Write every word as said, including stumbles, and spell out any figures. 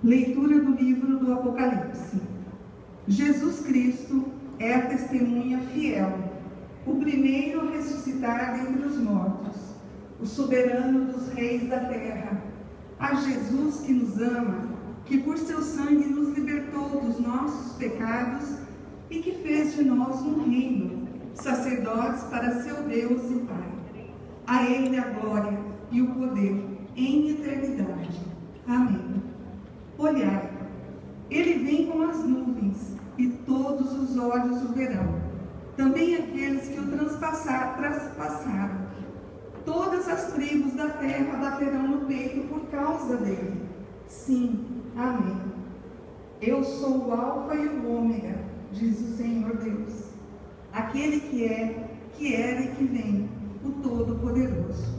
Leitura do livro do Apocalipse. Jesus Cristo é a testemunha fiel, o primeiro a ressuscitar dentre os mortos, o soberano dos reis da terra. A Jesus que nos ama, que por seu sangue nos libertou dos nossos pecados e que fez de nós um reino, sacerdotes para seu Deus e Pai. A Ele a glória e o poder em eternidade. Amém. Olhai, Ele vem com as nuvens, e todos os olhos o verão, também aqueles que o transpassaram, traspassaram. Todas as tribos da terra baterão no peito por causa dele. Sim, amém. Eu sou o Alfa e o Ômega, diz o Senhor Deus, aquele que é, que era e que vem, o Todo-Poderoso.